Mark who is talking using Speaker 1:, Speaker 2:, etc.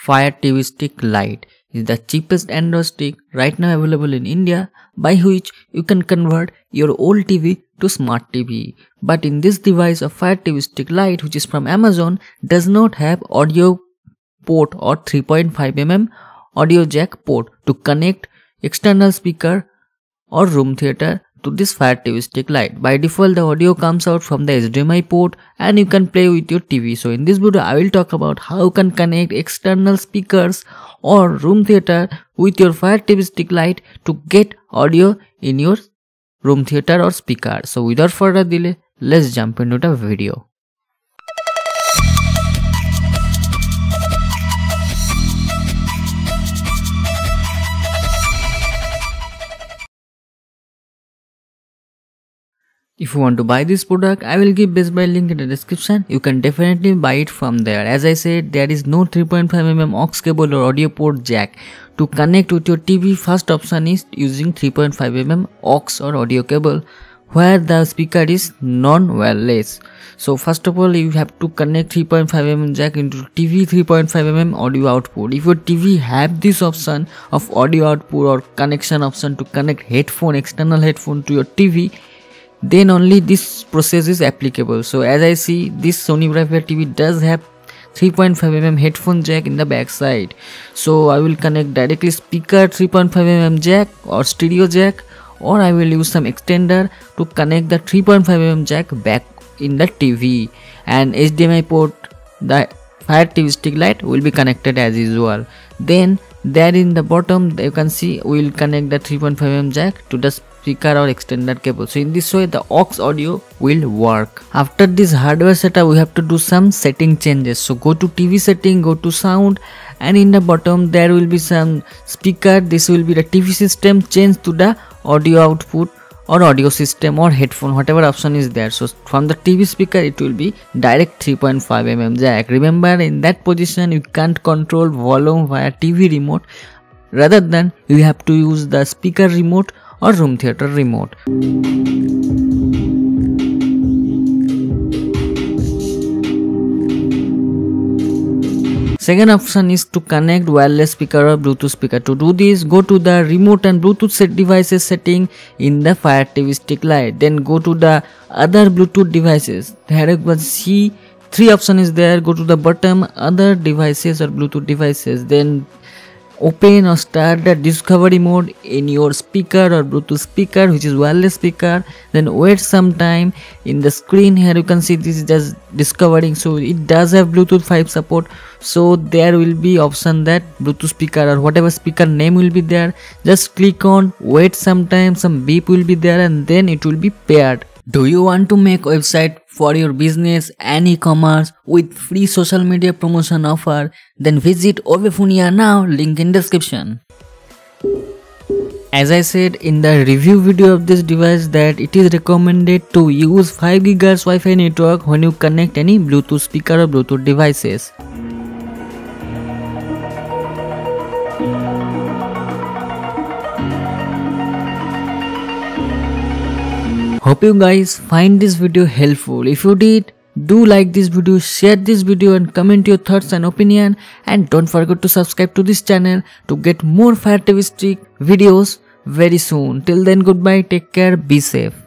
Speaker 1: Fire TV Stick Lite is the cheapest Android stick right now available in India, by which you can convert your old TV to smart TV. But in this device, a Fire TV Stick Lite, which is from Amazon, does not have audio port or 3.5mm audio jack port to connect external speaker or room theater to this Fire TV Stick Lite. By default, the audio comes out from the HDMI port and you can play with your TV. So in this video, I will talk about how you can connect external speakers or room theater with your Fire TV Stick Lite to get audio in your room theater or speaker. So without further delay, let's jump into the video. If you want to buy this product, I will give Best Buy link in the description. You can definitely buy it from there. As I said, there is no 3.5mm aux cable or audio port jack. To connect with your TV, first option is using 3.5mm aux or audio cable, where the speaker is non-wireless. So first of all, you have to connect 3.5mm jack into TV 3.5mm audio output. If your TV have this option of audio output or connection option to connect headphone, external headphone to your TV, then only this process is applicable. So as I see, this Sony Bravia TV does have 3.5mm headphone jack in the back side. So I will connect directly speaker 3.5mm jack or stereo jack, or I will use some extender to connect the 3.5mm jack back in the TV, and HDMI port, the Fire TV Stick Lite will be connected as usual. Then there in the bottom you can see we will connect the 3.5mm jack to the speaker or extender cable. So in this way the aux audio will work. After this hardware setup, we have to do some setting changes. So go to TV setting, go to sound, and in the bottom there will be some speaker. This will be the TV system. Change to the audio output or audio system or headphone, whatever option is there. So from the TV speaker it will be direct 3.5mm jack. Remember, in that position you can't control volume via TV remote, rather than you have to use the speaker remote or room theater remote. Second option is to connect wireless speaker or Bluetooth speaker. To do this, go to the remote and Bluetooth set devices setting in the Fire TV Stick Lite. Then go to the other Bluetooth devices. Here you can see three options is there. Go to the bottom, other devices or Bluetooth devices. Then open or start the discovery mode in your speaker or Bluetooth speaker, which is wireless speaker. Then wait some time. In the screen here you can see this is just discovering, so it does have Bluetooth 5 support. So there will be option that Bluetooth speaker or whatever speaker name will be there. Just click on, wait some time, some beep will be there, and then it will be paired. Do you want to make website for your business and e-commerce with free social media promotion offer? Then visit Ovefunia now, link in description. As I said in the review video of this device that it is recommended to use 5 GHz Wi-Fi network when you connect any Bluetooth speaker or Bluetooth devices. Hope you guys find this video helpful. If you did, do like this video, share this video and comment your thoughts and opinion, and don't forget to subscribe to this channel to get more Fire TV Stick videos very soon. Till then, goodbye, take care, be safe.